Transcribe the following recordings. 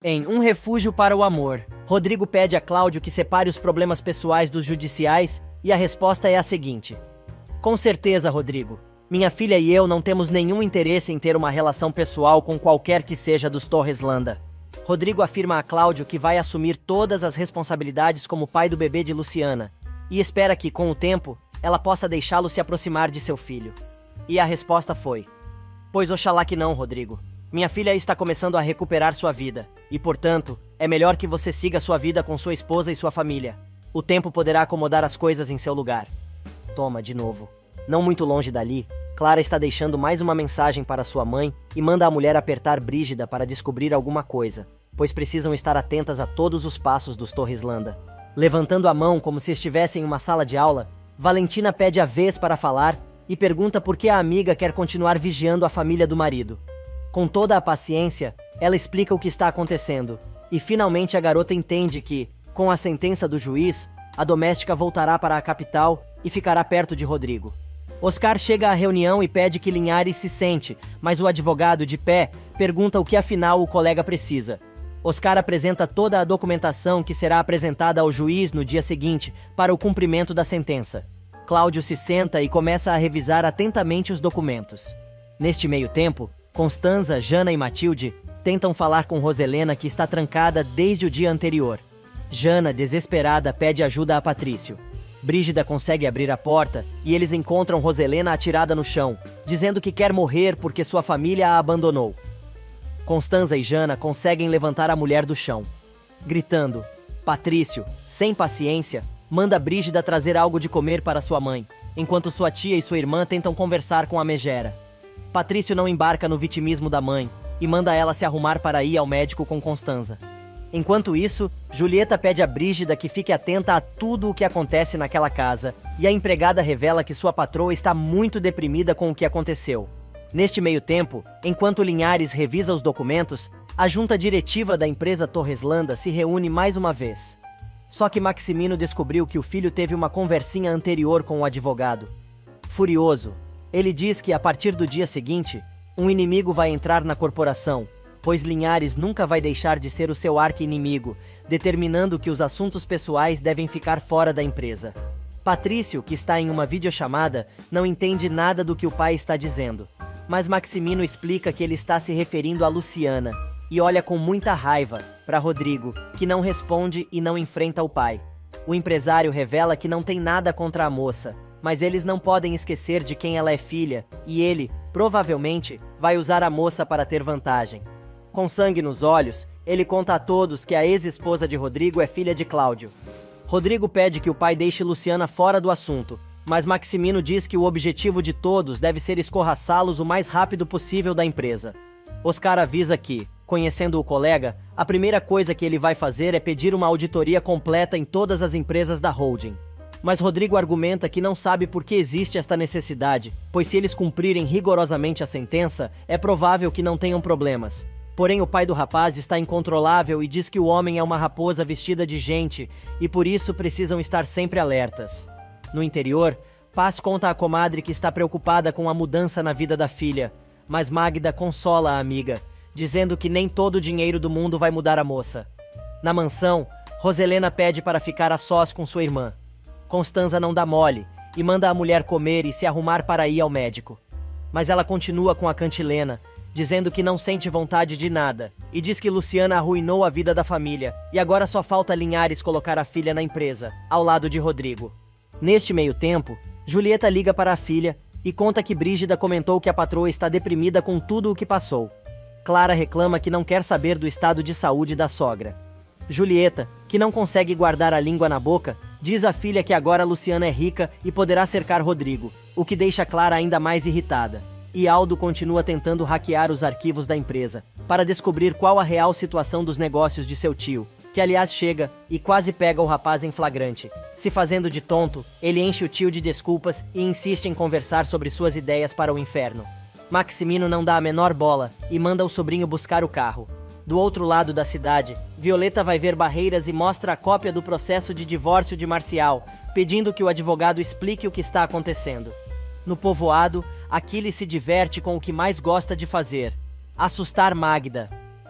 Em Um Refúgio para o Amor, Rodrigo pede a Cláudio que separe os problemas pessoais dos judiciais e a resposta é a seguinte: com certeza, Rodrigo. Minha filha e eu não temos nenhum interesse em ter uma relação pessoal com qualquer que seja dos Torres Landa. Rodrigo afirma a Cláudio que vai assumir todas as responsabilidades como pai do bebê de Luciana e espera que, com o tempo, ela possa deixá-lo se aproximar de seu filho. E a resposta foi: pois oxalá que não, Rodrigo. Minha filha está começando a recuperar sua vida, e portanto, é melhor que você siga sua vida com sua esposa e sua família. O tempo poderá acomodar as coisas em seu lugar. Toma, de novo. Não muito longe dali, Clara está deixando mais uma mensagem para sua mãe e manda a mulher apertar Brígida para descobrir alguma coisa, pois precisam estar atentas a todos os passos dos Torres Landa. Levantando a mão como se estivesse em uma sala de aula, Valentina pede a vez para falar e pergunta por que a amiga quer continuar vigiando a família do marido. Com toda a paciência, ela explica o que está acontecendo, e finalmente a garota entende que, com a sentença do juiz, a doméstica voltará para a capital e ficará perto de Rodrigo. Oscar chega à reunião e pede que Linhares se sente, mas o advogado, de pé, pergunta o que afinal o colega precisa. Oscar apresenta toda a documentação que será apresentada ao juiz no dia seguinte para o cumprimento da sentença. Cláudio se senta e começa a revisar atentamente os documentos. Neste meio tempo, Constanza, Jana e Matilde tentam falar com Roselena, que está trancada desde o dia anterior. Jana, desesperada, pede ajuda a Patrício. Brígida consegue abrir a porta e eles encontram Roselena atirada no chão, dizendo que quer morrer porque sua família a abandonou. Constanza e Jana conseguem levantar a mulher do chão. Gritando, Patrício, sem paciência, manda Brígida trazer algo de comer para sua mãe, enquanto sua tia e sua irmã tentam conversar com a megera. Patrício não embarca no vitimismo da mãe e manda ela se arrumar para ir ao médico com Constanza. Enquanto isso, Julieta pede a Brígida que fique atenta a tudo o que acontece naquela casa, e a empregada revela que sua patroa está muito deprimida com o que aconteceu. Neste meio tempo, enquanto Linhares revisa os documentos, a junta diretiva da empresa Torres Landa se reúne mais uma vez. Só que Maximino descobriu que o filho teve uma conversinha anterior com o advogado. Furioso, ele diz que a partir do dia seguinte, um inimigo vai entrar na corporação, pois Linhares nunca vai deixar de ser o seu arqui-inimigo, determinando que os assuntos pessoais devem ficar fora da empresa. Patrício, que está em uma videochamada, não entende nada do que o pai está dizendo, mas Maximino explica que ele está se referindo a Luciana, e olha com muita raiva para Rodrigo, que não responde e não enfrenta o pai. O empresário revela que não tem nada contra a moça, mas eles não podem esquecer de quem ela é filha, e ele, provavelmente, vai usar a moça para ter vantagem. Com sangue nos olhos, ele conta a todos que a ex-esposa de Rodrigo é filha de Cláudio. Rodrigo pede que o pai deixe Luciana fora do assunto, mas Maximino diz que o objetivo de todos deve ser escorraçá-los o mais rápido possível da empresa. Oscar avisa que, conhecendo o colega, a primeira coisa que ele vai fazer é pedir uma auditoria completa em todas as empresas da holding. Mas Rodrigo argumenta que não sabe por que existe esta necessidade, pois se eles cumprirem rigorosamente a sentença, é provável que não tenham problemas. Porém, o pai do rapaz está incontrolável e diz que o homem é uma raposa vestida de gente e por isso precisam estar sempre alertas. No interior, Paz conta à comadre que está preocupada com a mudança na vida da filha, mas Magda consola a amiga, dizendo que nem todo o dinheiro do mundo vai mudar a moça. Na mansão, Roselena pede para ficar a sós com sua irmã. Constanza não dá mole e manda a mulher comer e se arrumar para ir ao médico. Mas ela continua com a cantilena, dizendo que não sente vontade de nada, e diz que Luciana arruinou a vida da família, e agora só falta Linhares colocar a filha na empresa, ao lado de Rodrigo. Neste meio tempo, Julieta liga para a filha e conta que Brígida comentou que a patroa está deprimida com tudo o que passou. Clara reclama que não quer saber do estado de saúde da sogra. Julieta, que não consegue guardar a língua na boca, diz à filha que agora Luciana é rica e poderá cercar Rodrigo, o que deixa Clara ainda mais irritada. E Aldo continua tentando hackear os arquivos da empresa, para descobrir qual a real situação dos negócios de seu tio, que aliás chega e quase pega o rapaz em flagrante. Se fazendo de tonto, ele enche o tio de desculpas e insiste em conversar sobre suas ideias para o inferno. Maximino não dá a menor bola e manda o sobrinho buscar o carro. Do outro lado da cidade, Violeta vai ver Barreiras e mostra a cópia do processo de divórcio de Marcial, pedindo que o advogado explique o que está acontecendo. No povoado, Aquiles se diverte com o que mais gosta de fazer: assustar Magda.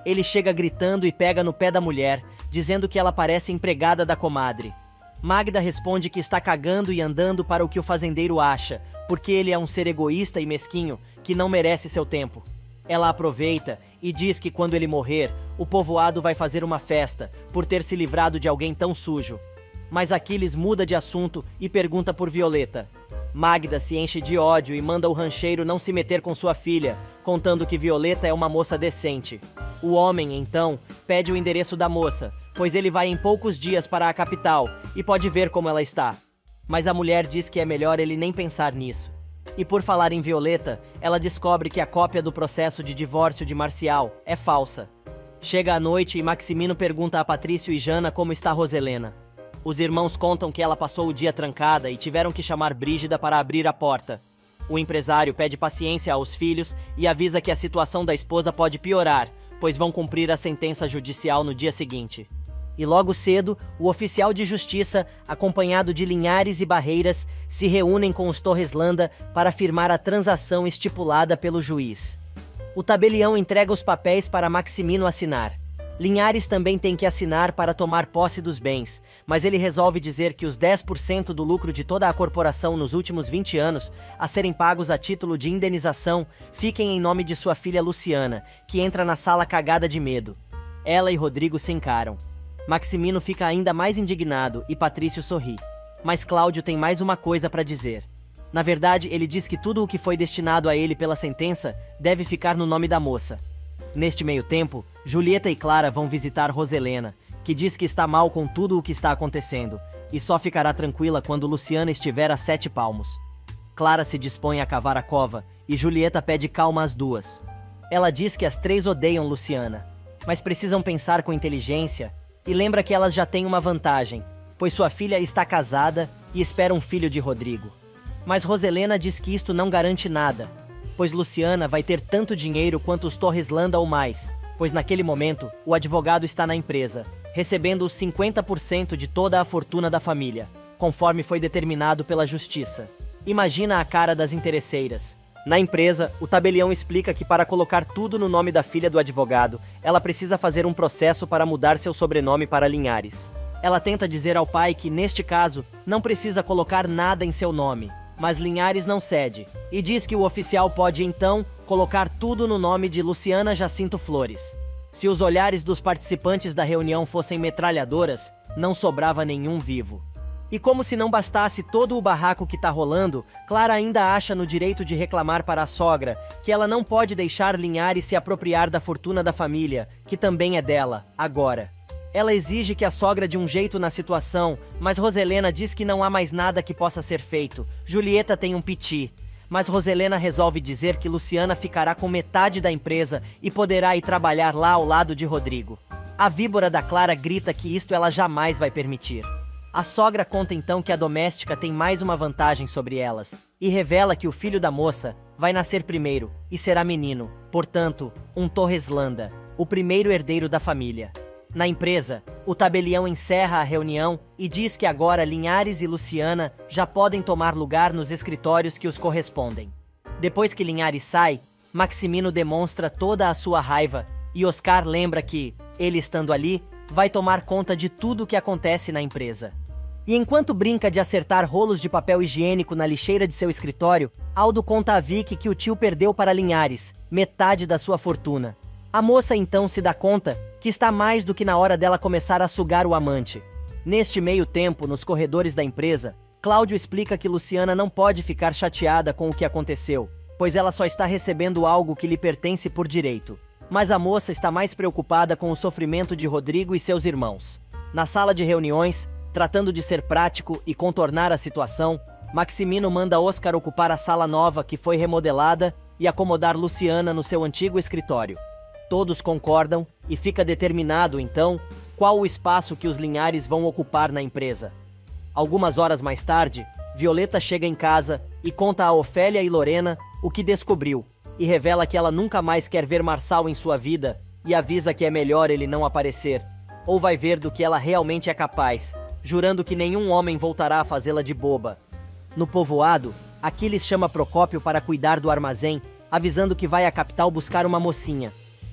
Ele chega gritando e pega no pé da mulher, dizendo que ela parece empregada da comadre. Magda responde que está cagando e andando para o que o fazendeiro acha, porque ele é um ser egoísta e mesquinho que não merece seu tempo. Ela aproveita e diz que quando ele morrer, o povoado vai fazer uma festa por ter se livrado de alguém tão sujo. Mas Aquiles muda de assunto e pergunta por Violeta. Magda se enche de ódio e manda o rancheiro não se meter com sua filha, contando que Violeta é uma moça decente. O homem, então, pede o endereço da moça, pois ele vai em poucos dias para a capital e pode ver como ela está. Mas a mulher diz que é melhor ele nem pensar nisso. E por falar em Violeta, ela descobre que a cópia do processo de divórcio de Marcial é falsa. Chega a noite e Maximino pergunta a Patrício e Jana como está Roselena. Os irmãos contam que ela passou o dia trancada e tiveram que chamar Brígida para abrir a porta. O empresário pede paciência aos filhos e avisa que a situação da esposa pode piorar, pois vão cumprir a sentença judicial no dia seguinte. E logo cedo, o oficial de justiça, acompanhado de Linhares e Barreiras, se reúnem com os Torreslanda para firmar a transação estipulada pelo juiz. O tabelião entrega os papéis para Maximino assinar. Linhares também tem que assinar para tomar posse dos bens, mas ele resolve dizer que os 10% do lucro de toda a corporação nos últimos 20 anos, a serem pagos a título de indenização, fiquem em nome de sua filha Luciana, que entra na sala cagada de medo. Ela e Rodrigo se encaram. Maximino fica ainda mais indignado e Patrício sorri. Mas Cláudio tem mais uma coisa para dizer. Na verdade, ele diz que tudo o que foi destinado a ele pela sentença deve ficar no nome da moça. Neste meio tempo, Julieta e Clara vão visitar Roselena, que diz que está mal com tudo o que está acontecendo, e só ficará tranquila quando Luciana estiver a 7 palmos. Clara se dispõe a cavar a cova, e Julieta pede calma às duas. Ela diz que as 3 odeiam Luciana, mas precisam pensar com inteligência, e lembra que elas já têm uma vantagem, pois sua filha está casada e espera um filho de Rodrigo. Mas Roselena diz que isto não garante nada, pois Luciana vai ter tanto dinheiro quanto os Torreslanda ou mais, pois naquele momento o advogado está na empresa, recebendo os 50% de toda a fortuna da família, conforme foi determinado pela justiça. Imagina a cara das interesseiras. Na empresa, o tabelião explica que para colocar tudo no nome da filha do advogado, ela precisa fazer um processo para mudar seu sobrenome para Linhares. Ela tenta dizer ao pai que, neste caso, não precisa colocar nada em seu nome, mas Linhares não cede, e diz que o oficial pode, então, colocar tudo no nome de Luciana Jacinto Flores. Se os olhares dos participantes da reunião fossem metralhadoras, não sobrava nenhum vivo. E como se não bastasse todo o barraco que tá rolando, Clara ainda acha no direito de reclamar para a sogra que ela não pode deixar Linhares se apropriar da fortuna da família, que também é dela, agora. Ela exige que a sogra dê um jeito na situação, mas Roselena diz que não há mais nada que possa ser feito. Julieta tem um piti, mas Roselena resolve dizer que Luciana ficará com metade da empresa e poderá ir trabalhar lá ao lado de Rodrigo. A víbora da Clara grita que isto ela jamais vai permitir. A sogra conta então que a doméstica tem mais uma vantagem sobre elas, e revela que o filho da moça vai nascer primeiro, e será menino, portanto, um Torreslanda, o primeiro herdeiro da família. Na empresa, o tabelião encerra a reunião e diz que agora Linhares e Luciana já podem tomar lugar nos escritórios que os correspondem. Depois que Linhares sai, Maximino demonstra toda a sua raiva, e Oscar lembra que, ele estando ali, vai tomar conta de tudo o que acontece na empresa. E enquanto brinca de acertar rolos de papel higiênico na lixeira de seu escritório, Aldo conta a Vicky que o tio perdeu para Linhares, metade da sua fortuna. A moça então se dá conta que está mais do que na hora dela começar a sugar o amante. Neste meio tempo, nos corredores da empresa, Cláudio explica que Luciana não pode ficar chateada com o que aconteceu, pois ela só está recebendo algo que lhe pertence por direito. Mas a moça está mais preocupada com o sofrimento de Rodrigo e seus irmãos. Na sala de reuniões, tratando de ser prático e contornar a situação, Maximino manda Oscar ocupar a sala nova que foi remodelada e acomodar Luciana no seu antigo escritório. Todos concordam e fica determinado, então, qual o espaço que os Linhares vão ocupar na empresa. Algumas horas mais tarde, Violeta chega em casa e conta a Ofélia e Lorena o que descobriu, e revela que ela nunca mais quer ver Marçal em sua vida e avisa que é melhor ele não aparecer, ou vai ver do que ela realmente é capaz, jurando que nenhum homem voltará a fazê-la de boba. No povoado, Aquiles chama Procópio para cuidar do armazém, avisando que vai à capital buscar uma mocinha.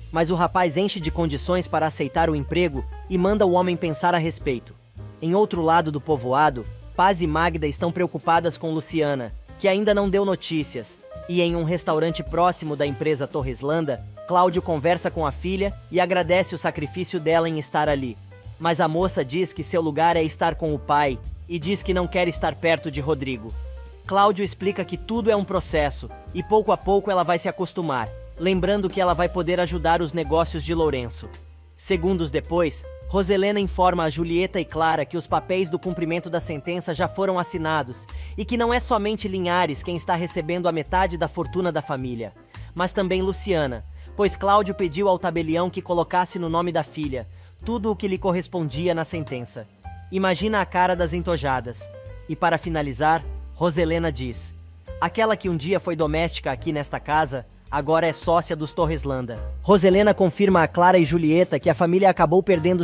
mas o rapaz enche de condições para aceitar o emprego e manda o homem pensar a respeito. Em outro lado do povoado, Paz e Magda estão preocupadas com Luciana, que ainda não deu notícias, e em um restaurante próximo da empresa Torreslanda, Cláudio conversa com a filha e agradece o sacrifício dela em estar ali. Mas a moça diz que seu lugar é estar com o pai e diz que não quer estar perto de Rodrigo. Cláudio explica que tudo é um processo e pouco a pouco ela vai se acostumar, lembrando que ela vai poder ajudar os negócios de Lourenço. Segundos depois, Roselena informa a Julieta e Clara que os papéis do cumprimento da sentença já foram assinados e que não é somente Linhares quem está recebendo a metade da fortuna da família, mas também Luciana, pois Cláudio pediu ao tabelião que colocasse no nome da filha tudo o que lhe correspondia na sentença. Imagina a cara das entojadas. E para finalizar, Roselena diz: aquela que um dia foi doméstica aqui nesta casa, agora é sócia dos Torreslanda. Roselena confirma a Clara e Julieta que a família acabou perdendo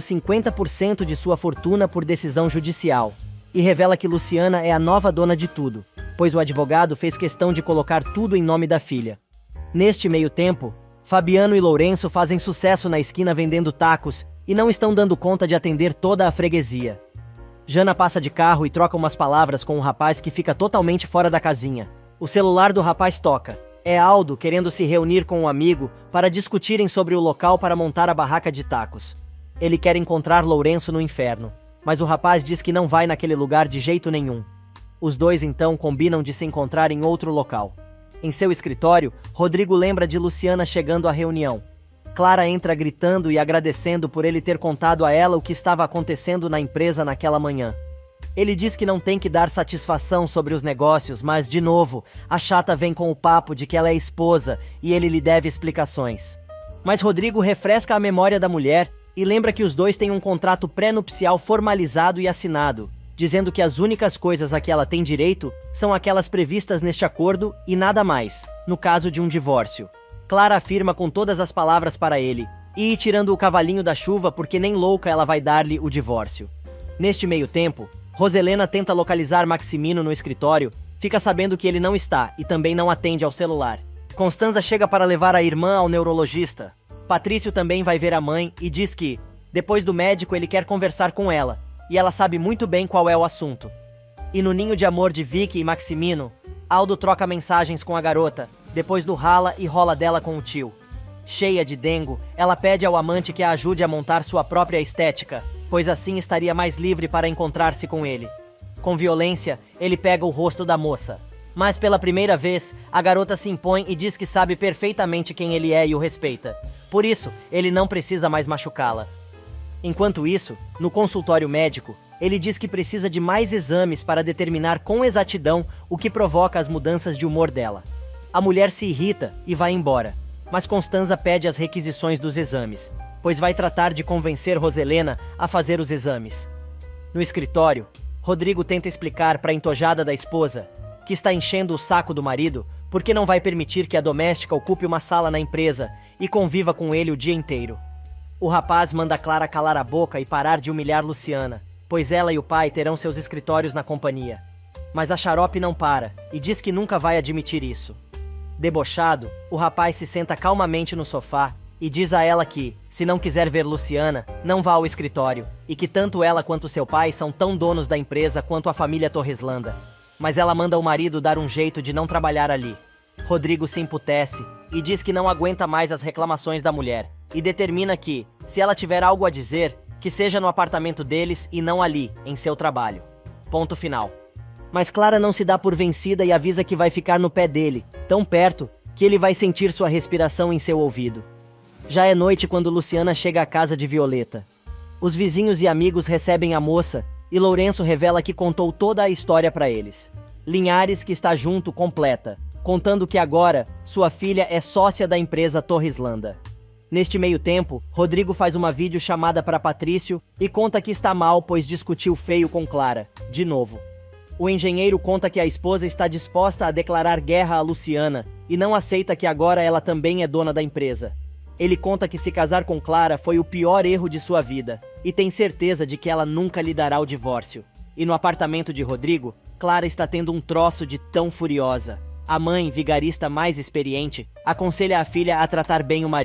50% de sua fortuna por decisão judicial. E revela que Luciana é a nova dona de tudo, pois o advogado fez questão de colocar tudo em nome da filha. Neste meio tempo, Fabiano e Lourenço fazem sucesso na esquina vendendo tacos e não estão dando conta de atender toda a freguesia. Jana passa de carro e troca umas palavras com um rapaz que fica totalmente fora da casinha. O celular do rapaz toca. É Aldo querendo se reunir com um amigo para discutirem sobre o local para montar a barraca de tacos. Ele quer encontrar Lourenço no inferno, mas o rapaz diz que não vai naquele lugar de jeito nenhum. Os dois então combinam de se encontrar em outro local. Em seu escritório, Rodrigo lembra de Luciana chegando à reunião. Clara entra gritando e agradecendo por ele ter contado a ela o que estava acontecendo na empresa naquela manhã. Ele diz que não tem que dar satisfação sobre os negócios, mas, de novo, a chata vem com o papo de que ela é esposa e ele lhe deve explicações. Mas Rodrigo refresca a memória da mulher e lembra que os dois têm um contrato pré-nupcial formalizado e assinado, dizendo que as únicas coisas a que ela tem direito são aquelas previstas neste acordo e nada mais, no caso de um divórcio. Clara afirma com todas as palavras para ele, e ir tirando o cavalinho da chuva porque nem louca ela vai dar-lhe o divórcio. Neste meio tempo, Roselena tenta localizar Maximino no escritório, fica sabendo que ele não está e também não atende ao celular. Constanza chega para levar a irmã ao neurologista. Patrício também vai ver a mãe e diz que, depois do médico, ele quer conversar com ela, e ela sabe muito bem qual é o assunto. E no ninho de amor de Vicky e Maximino, Aldo troca mensagens com a garota, depois do rala e rola dela com o tio. Cheia de dengo, ela pede ao amante que a ajude a montar sua própria estética, pois assim estaria mais livre para encontrar-se com ele. Com violência, ele pega o rosto da moça. Mas pela primeira vez, a garota se impõe e diz que sabe perfeitamente quem ele é e o respeita. Por isso, ele não precisa mais machucá-la. Enquanto isso, no consultório médico, ele diz que precisa de mais exames para determinar com exatidão o que provoca as mudanças de humor dela. A mulher se irrita e vai embora, mas Constanza pede as requisições dos exames, pois vai tratar de convencer Roselena a fazer os exames. No escritório, Rodrigo tenta explicar para a entojada da esposa que está enchendo o saco do marido porque não vai permitir que a doméstica ocupe uma sala na empresa e conviva com ele o dia inteiro. O rapaz manda Clara calar a boca e parar de humilhar Luciana, pois ela e o pai terão seus escritórios na companhia. Mas a xarope não para e diz que nunca vai admitir isso. Debochado, o rapaz se senta calmamente no sofá e diz a ela que, se não quiser ver Luciana, não vá ao escritório, e que tanto ela quanto seu pai são tão donos da empresa quanto a família Torreslanda. Mas ela manda o marido dar um jeito de não trabalhar ali. Rodrigo se emputece e diz que não aguenta mais as reclamações da mulher, e determina que, se ela tiver algo a dizer, que seja no apartamento deles e não ali, em seu trabalho. Ponto final. Mas Clara não se dá por vencida e avisa que vai ficar no pé dele, tão perto que ele vai sentir sua respiração em seu ouvido. Já é noite quando Luciana chega à casa de Violeta. Os vizinhos e amigos recebem a moça e Lourenço revela que contou toda a história para eles. Linhares, que está junto, completa, contando que agora sua filha é sócia da empresa Torreslanda. Neste meio tempo, Rodrigo faz uma videochamada para Patrício e conta que está mal pois discutiu feio com Clara, de novo. O engenheiro conta que a esposa está disposta a declarar guerra a Luciana e não aceita que agora ela também é dona da empresa. Ele conta que se casar com Clara foi o pior erro de sua vida e tem certeza de que ela nunca lhe dará o divórcio. E no apartamento de Rodrigo, Clara está tendo um troço de tão furiosa. A mãe, vigarista mais experiente, aconselha a filha a tratar bem o marido,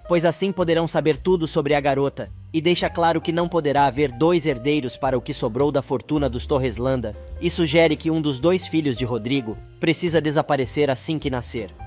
pois assim poderão saber tudo sobre a garota, e deixa claro que não poderá haver 2 herdeiros para o que sobrou da fortuna dos Torreslanda, e sugere que um dos 2 filhos de Rodrigo precisa desaparecer assim que nascer.